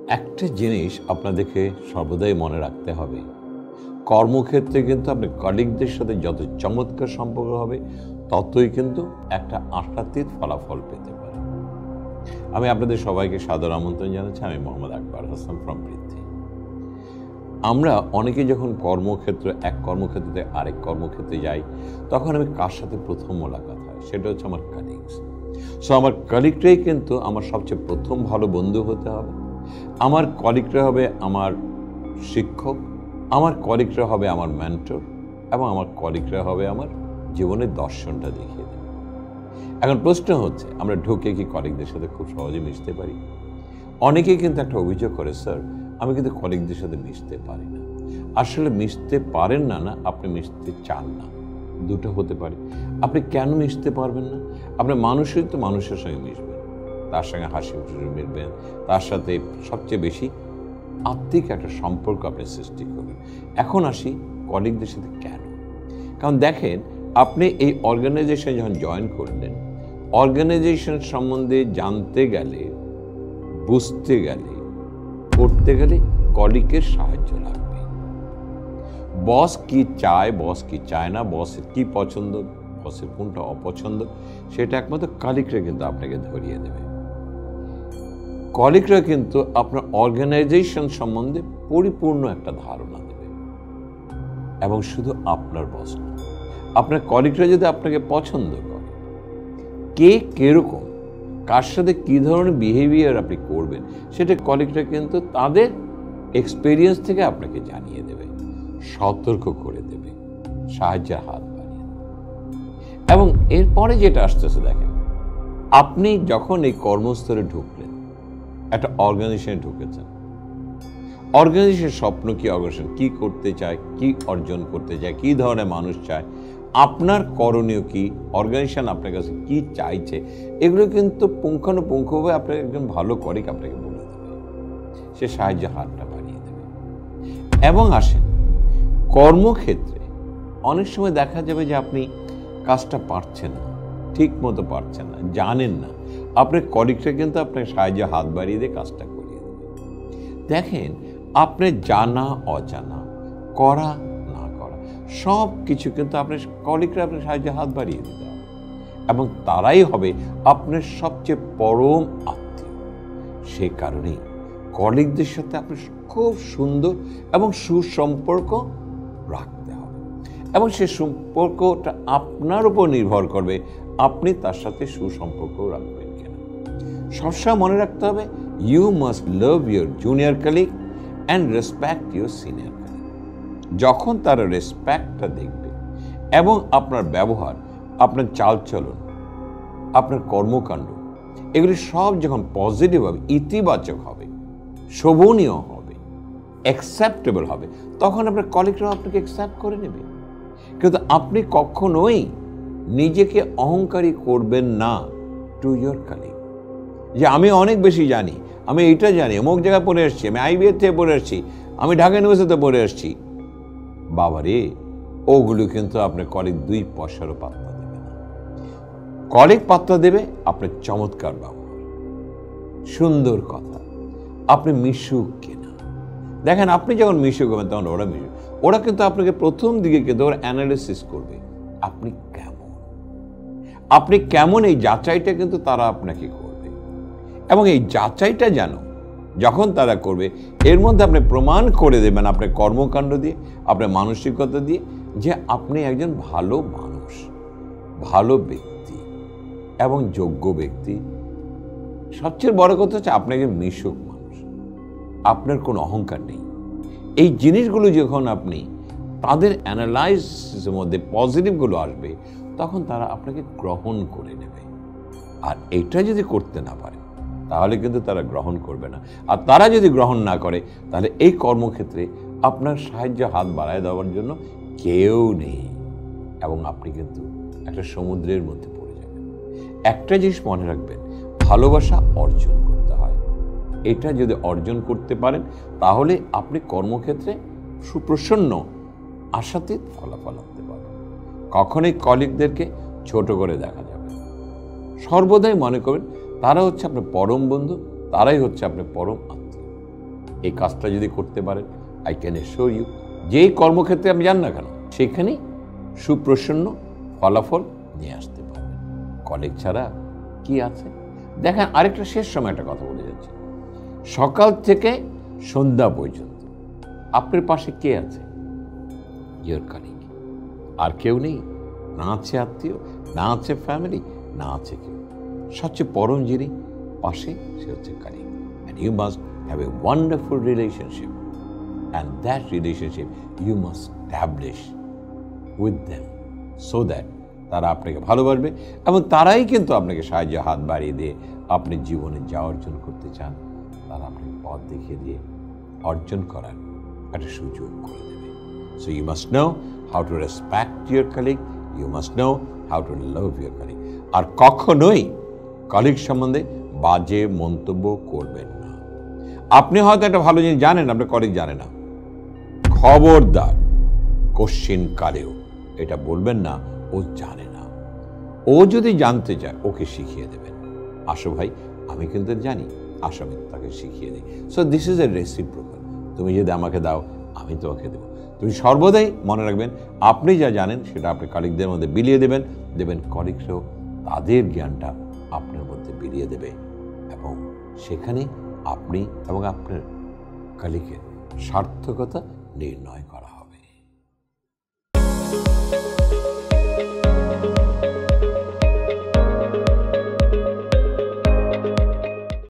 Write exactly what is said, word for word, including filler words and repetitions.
একটা জিনিস আপনাদেরকে সর্বদাই মনে রাখতে হবে, কর্মক্ষেত্রে কিন্তু আপনি কলিগদের সাথে যত চমৎকার সম্পর্ক হবে ততই কিন্তু একটা আশাতীত ফলাফল পেতে পারে। আমি আপনাদের সবাইকে সাদর আমন্ত্রণ জানাচ্ছি। আমি মোহাম্মদ আকবর হাসান ফ্রম পৃথ্বী। আমরা অনেকে যখন কর্মক্ষেত্র এক কর্মক্ষেত্র থেকে আরেক কর্মক্ষেত্রে যাই, তখন আমি কার সাথে প্রথম মোলাকাত হয় সেটা হচ্ছে আমার কলিগস। সো আমার কলিগটাই কিন্তু আমার সবচেয়ে প্রথম ভালো বন্ধু হতে হবে। আমার কলিগরা হবে আমার শিক্ষক, আমার কলিগরা হবে আমার মেন্টর, এবং আমার কলিগরা হবে আমার জীবনের দর্শনটা দেখিয়ে দেবে। এখন প্রশ্ন হচ্ছে, আমরা ঢুকে কি কলিগদের সাথে খুব সহজে মিশতে পারি? অনেকেই কিন্তু একটা অভিযোগ করে, স্যার আমি কিন্তু কলিগদের সাথে মিশতে পারি না। আসলে মিশতে পারেন না না আপনি মিশতে চান না, দুটো হতে পারে। আপনি কেন মিশতে পারবেন না? আপনি মানুষই তো মানুষের সঙ্গে মিশবেন, তার সঙ্গে হাসি খুশি মিশবেন, তার সাথে সবচেয়ে বেশি আত্মিক একটা সম্পর্ক আপনি সৃষ্টি করবেন। এখন আসি কলিগদের সাথে কেন। কারণ দেখেন, আপনি এই অর্গানাইজেশন যখন জয়েন করলেন, অর্গানাইজেশন সম্বন্ধে জানতে গেলে, বুঝতে গেলে, করতে গেলে কলিগের সাহায্য লাগবে। বস কি চায়, বস কি চায় না, বসের কি পছন্দ, বসের কোনটা অপছন্দ, সেটা একমাত্র কলিগরা কিন্তু আপনাকে ধরিয়ে দেবে। কলিগরা কিন্তু আপনার অর্গানাইজেশন সম্বন্ধে পরিপূর্ণ একটা ধারণা দেবে, এবং শুধু আপনার বস না, আপনার কলিগরা যদি আপনাকে পছন্দ করে, কে কিরকম, কার সাথে কী ধরনের বিহেভিয়ার আপনি করবেন, সেটা কলিগরা কিন্তু তাদের এক্সপিরিয়েন্স থেকে আপনাকে জানিয়ে দেবে, সতর্ক করে দেবে, সাহায্যের হাত বাড়িয়ে দেবে। এবং এরপরে যেটা আসতেছে, দেখেন, আপনি যখন এই কর্মস্থলে ঢুকলেন, একটা অর্গানাইজেশনে ঢুকেছেন, অর্গানাইজেশনের স্বপ্ন কি, অর্গানাইজেশন কি করতে চায়, কি অর্জন করতে চায়, কি ধরনের মানুষ চায়, আপনার করণীয় কি, অর্গানাইজেশন আপনার কাছে কি চাইছে, এগুলো কিন্তু পুঙ্খানুপুঙ্খভাবে আপনার একজন ভালো কলিগ আপনাকে বলে দেবে, সে সাহায্যের হাতটা বাড়িয়ে দেবে। এবং আসেন, কর্মক্ষেত্রে অনেক সময় দেখা যাবে যে আপনি কাজটা পারছেন না, ঠিক মতো পারছেন না, জানেন না, আপনার কলিগরা কিন্তু আপনার সাহায্যে হাত বাড়িয়ে দিয়ে কাজটা করিয়ে দেবে। দেখেন, আপনার জানা অজানা, করা না করা, সব কিছু কিন্তু আপনার কলিগরা আপনার সাহায্যে হাত বাড়িয়ে দিতে হবে, এবং তারাই হবে আপনার সবচেয়ে পরম আত্মীয়। সে কারণেই কলিগদের সাথে আপনার খুব সুন্দর এবং সুসম্পর্ক রাখতে হবে, এবং সে সম্পর্কটা আপনার উপর নির্ভর করবে আপনি তার সাথে সুসম্পর্ক রাখবেন কেন। সবসময় মনে রাখতে হবে, you must love your junior colleague and respect your senior colleague. যখন তারা রেসপেক্টটা দেখবে এবং আপনার ব্যবহার, আপনার চালচলন, আপনার কর্মকাণ্ড, এগুলি সব যখন পজিটিভ হবে, ইতিবাচক হবে, শোভনীয় হবে, অ্যাকসেপ্টেবল হবে, তখন আপনার কলিগরাও আপনাকে অ্যাকসেপ্ট করে নেবে। কিন্তু আপনি কখনোই নিজেকে অহংকারী করবেন না টু ইয়োর কলিগ, যে আমি অনেক বেশি জানি, আমি এইটা জানি, অমুক জায়গায় পড়ে এসেছি, আমি আইবিএ থেকে পড়ে এসেছি, আমি ঢাকা ইউনিভার্সিটিতে পড়ে এসেছি। বাবারে, ওগুলো কিন্তু আপনার কলিগ দুই পয়সারও পাত্তা দেবে না। কলিগ পাত্তা দেবে আপনার চমৎকার ব্যবহার, সুন্দর কথা, আপনি মিশুক কিনা। দেখেন, আপনি যখন মিশুক হবেন তখন ওরা মিশুক, ওরা কিন্তু আপনাকে প্রথম দিকে কিন্তু ওরা অ্যানালিসিস করবে, আপনি কেমন, আপনি কেমন, এই যাচাইটা কিন্তু তারা আপনাকে করবে। এবং এই যাচাইটা যেন যখন তারা করবে, এর মধ্যে আপনি প্রমাণ করে দেবেন আপনার কর্মকাণ্ড দিয়ে, আপনার মানসিকতা দিয়ে, যে আপনি একজন ভালো মানুষ, ভালো ব্যক্তি এবং যোগ্য ব্যক্তি। সবচেয়ে বড় কথা হচ্ছে আপনি একজন মিশুক মানুষ, আপনার কোনো অহংকার নেই। এই জিনিসগুলো যখন আপনি তাদের অ্যানালাইসিসের মধ্যে পজিটিভগুলো আসবে, তখন তারা আপনাকে গ্রহণ করে নেবে। আর এটা যদি করতে না পারে, তাহলে কিন্তু তারা গ্রহণ করবে না। আর তারা যদি গ্রহণ না করে, তাহলে এই কর্মক্ষেত্রে আপনার সাহায্য হাত বাড়ায় দেওয়ার জন্য কেউ নেই, এবং আপনি কিন্তু একটা সমুদ্রের মধ্যে পড়ে যাবেন। একটা জিনিস মনে রাখবেন, ভালোবাসা অর্জন করতে হয়। এটা যদি অর্জন করতে পারেন, তাহলে আপনি কর্মক্ষেত্রে সুপ্রসন্ন আশাতীত ফলাফল আনতে পারবেন। কখনোই কলিগদেরকে ছোট করে দেখা যাবে, সর্বদাই মনে করবেন তারা হচ্ছে আপনার পরম বন্ধু, তারাই হচ্ছে আপনার পরম আত্মীয়। এই কাজটা যদি করতে পারেন, আই ক্যান অ্যাসিওর ইউ, যেই কর্মক্ষেত্রে আপনি যান না কেন সেখানেই সুপ্রসন্ন ফলাফল নিয়ে আসতে পারবেন। কলিগ ছাড়া কি আছে? দেখেন, আরেকটা শেষ সময় একটা কথা বলে যাচ্ছি। সকাল থেকে সন্ধ্যা পর্যন্ত আপনার পাশে কে আছে? Your colleague. আর কেউ নেই, না আছে আত্মীয়, না আছে ফ্যামিলি, না আছে কেউ। সবচেয়ে পরম যিনি পাশে, সে হচ্ছে colleague. And you must have a wonderful relationship, and that relationship you must establish with them, so that তারা আপনাকে ভালোবাসবে এবং তারাই কিন্তু আপনাকে সাহায্য হাত বাড়িয়ে দিয়ে আপনি জীবনে যা অর্জন করতে চান তারা আপনাকে পথ দেখিয়ে দিয়ে অর্জন করার একটা সুযোগ করে দেবে। So you must know how to respect your colleague, you must know how to love your colleague. আর কখনোই কলিগ সম্বন্ধে বাজে মন্তব্য করবেন না। আপনি হয়তো একটা ভালো জিনিস জানেন, আপনার কলিগ জানে না, খবরদার কোশ্চিন কালেও এটা বলবেন না ও জানে না। ও যদি জানতে চায় ওকে শিখিয়ে দেবেন, আসো ভাই আমি কিন্তু জানি, আসো আমি তাকে শিখিয়ে দিই। So this is a reciprocal. তুমি যদি আমাকে দাও আমি তোমাকে দেবো। তুমি সর্বদাই মনে রাখবেন, আপনি যা জানেন সেটা আপনি কলিগদের মধ্যে বিলিয়ে দেবেন, দেবেন কলিগরাও তাদের জ্ঞানটা আপনার মধ্যে বিলিয়ে দেবে এবং সেখানে আপনি এবং আপনার কলিগের সার্থকতা নির্ণয় করা হবে।